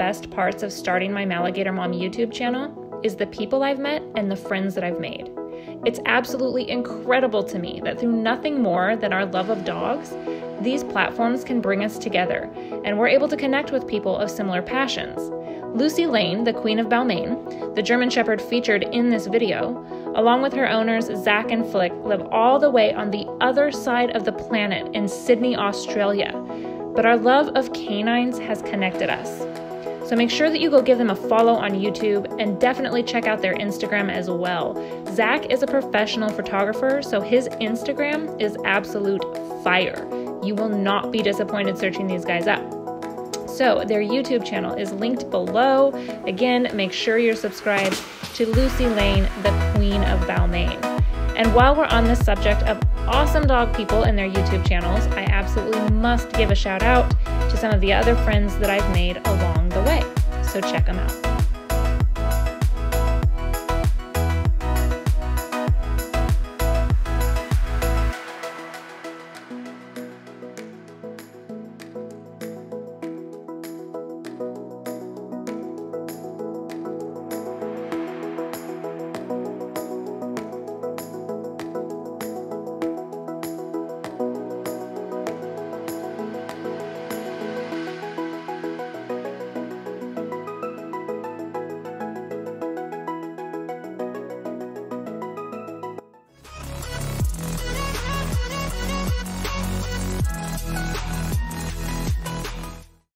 best parts of starting my Maligator Mom YouTube channel is the people I've met and the friends that I've made. It's absolutely incredible to me that through nothing more than our love of dogs, these platforms can bring us together, and we're able to connect with people of similar passions. Lucy Lane, the Queen of Balmain, the German Shepherd featured in this video, along with her owners Zach and Flick, live all the way on the other side of the planet in Sydney, Australia. But our love of canines has connected us. So make sure that you go give them a follow on YouTube and definitely check out their Instagram as well. Zach is a professional photographer, so his Instagram is absolute fire. You will not be disappointed searching these guys up. So their YouTube channel is linked below. Again, make sure you're subscribed to Lucy Lane, the Queen of Balmain. And while we're on this subject of awesome dog people and their YouTube channels, I absolutely must give a shout out to some of the other friends that I've made along the way. So check them out.